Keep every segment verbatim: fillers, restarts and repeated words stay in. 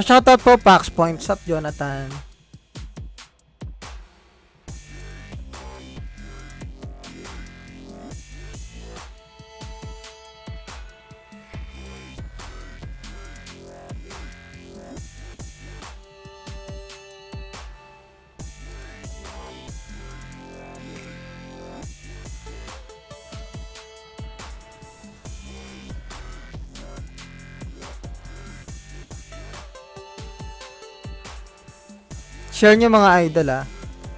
shoutout po, Pax Points up, Jonathan. Share nyo mga idol ah.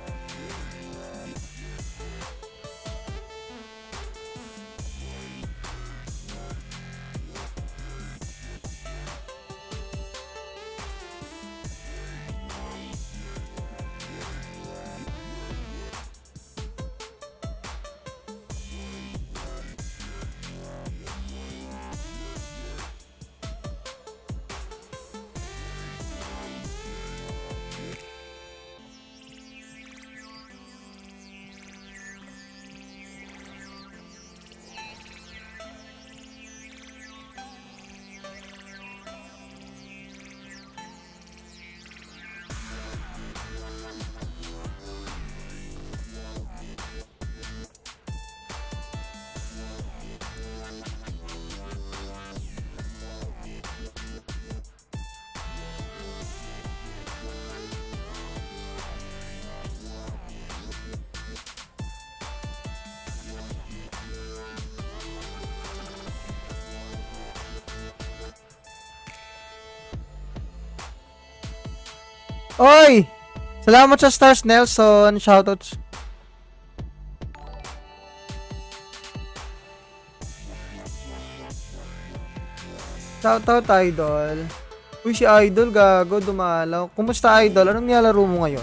Oy! Salamat sa stars, Nelson. Shoutouts. Shoutout, idol. Uy, si idol, gago, dumalaw. Kumusta, idol? Anong nilalaro mo ngayon?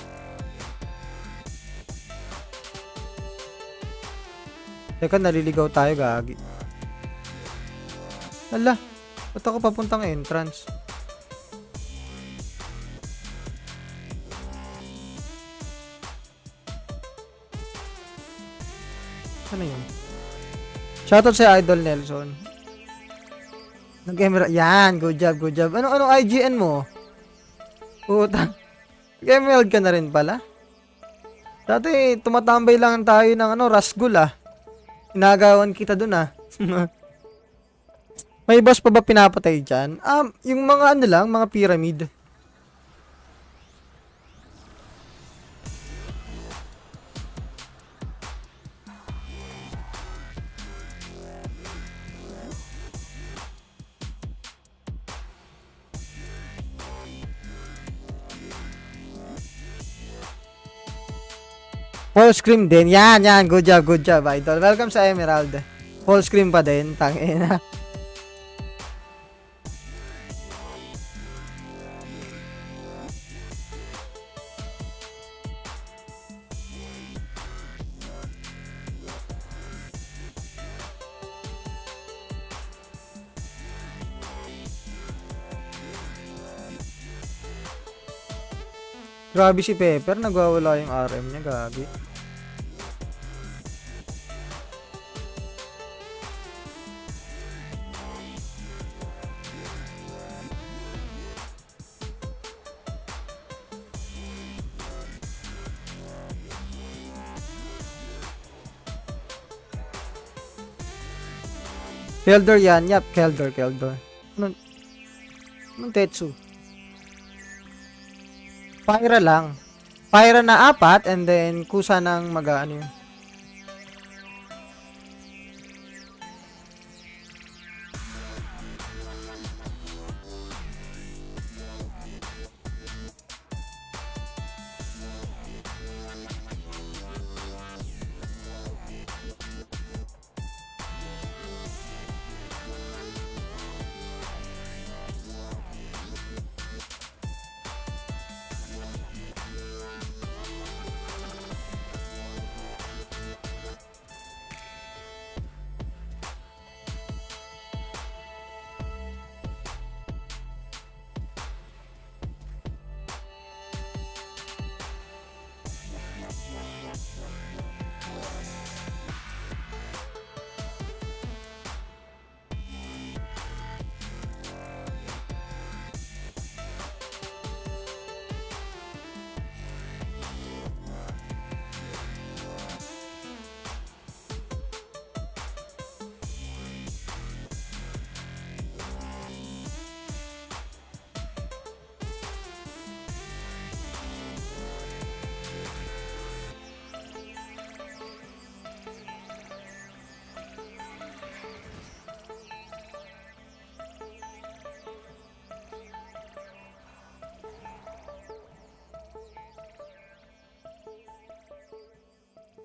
Teka, naliligaw tayo, gagi. Hala, ba't ako papuntang entrance? Ano yun? Shoutout sa idol, Nelson. Nag-emerald. Yan, good job, good job. Ano, anong I G N mo? Puta. Nag-emerald ka na rin pala. Dati, tumatambay lang tayo ng ano, Rasgul ah. Inagawan kita dun ah. May boss pa ba pinapatay dyan? Um, yung mga ano lang, mga pyramid. Full screen din. Yan, yan. Good job, good job, idol. Welcome sa Emerald. Full screen pa din. Tangina. Grabe si Pepper. Nagwawala yung R M niya. Gabi. Keldor yan. Yap, Keldor, Keldor. Anong, anong Tetsu? Pyra lang. Pyra na apat and then kusa ng mag-ano yun.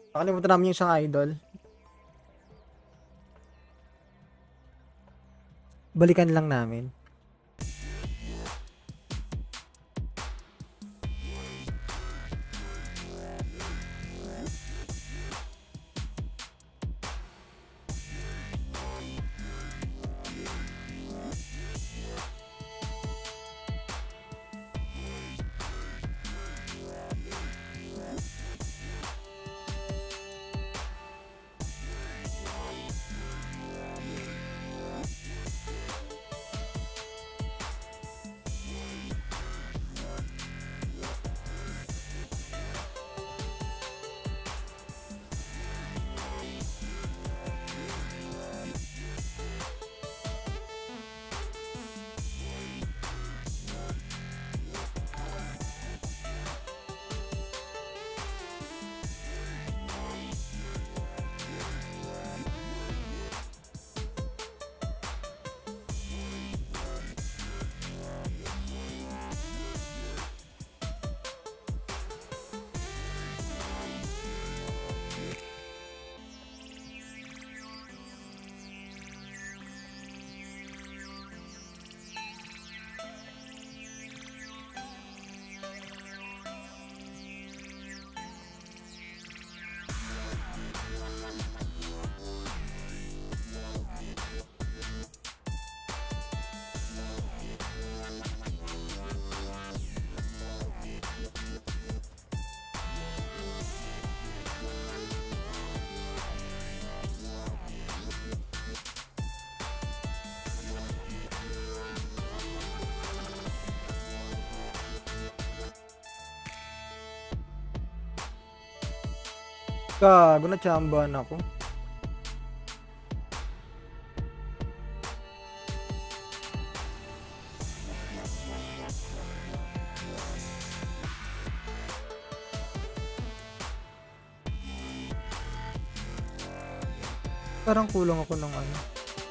Nakalimutan namin yung isang idol. Balikan lang namin. Gago, na-chambahan ako. Parang kulang ako ng ano.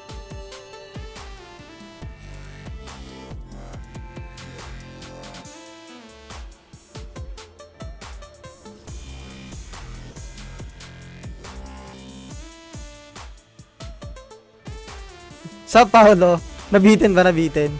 Sa Paolo, nabitin ba nabitin?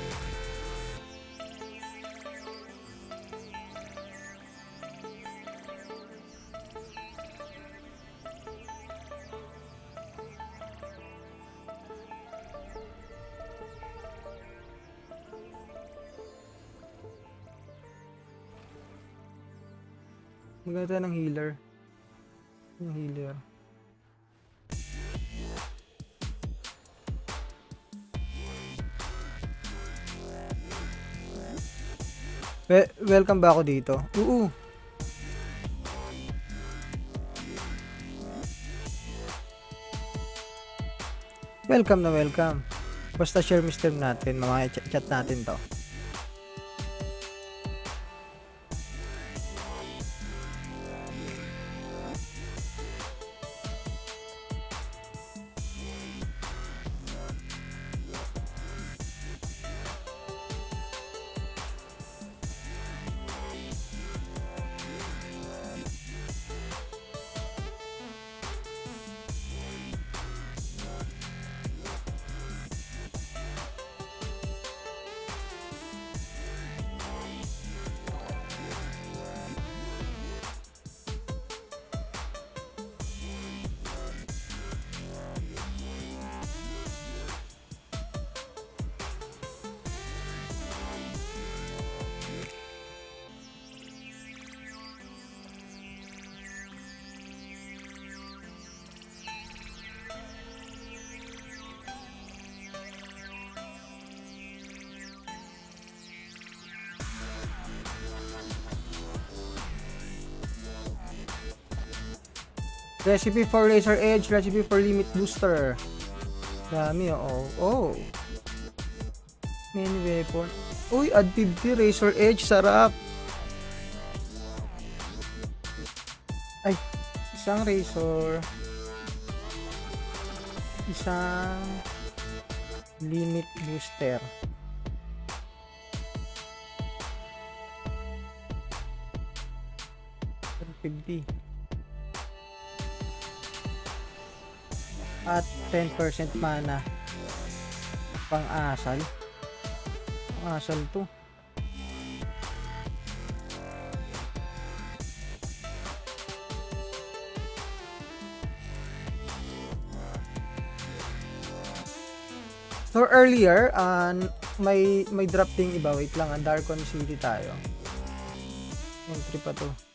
Maganda ng healer. Yung healer. We welcome ba ako dito? Oo. Welcome na welcome. Basta share mister natin, mga chat, chat natin to. Recipe for Razor Edge, recipe for Limit Booster. Dami, oh. Oh. Many weapon. Uy, add fifty Razor Edge, sarap. Ay, isang Razor. Isang Limit Booster. fifty. at ten percent mana. Pang-asal. Pang-asal to. So earlier, uh, may may drop ding iba. Wait lang, Darkon City tayo. Entry pa to.